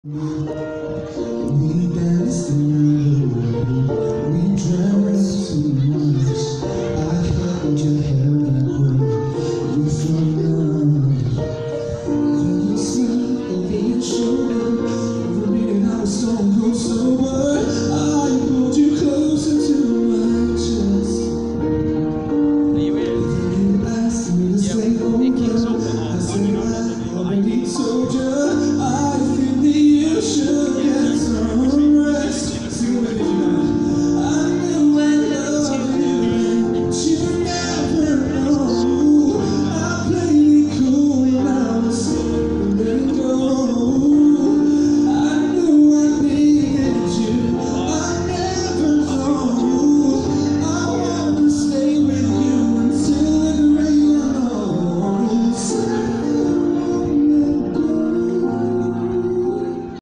We danced in the rain, we drank too much. I held your hand.